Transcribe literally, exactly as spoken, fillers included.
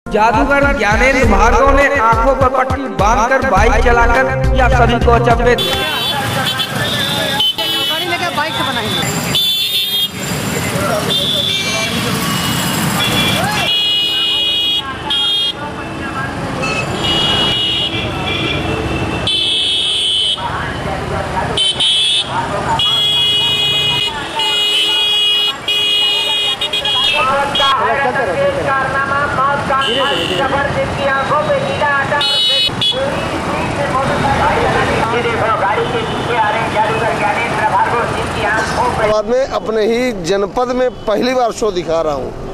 जादूगर ज्ञानेंद्र भार्गव ने आंखों पर पट्टी बांधकर बाइक चलाकर किया सभी को अचंभित। बाइक से बनाएंगे। बाद में अपने ही जनपद में पहली बार शो दिखा रहा हूँ।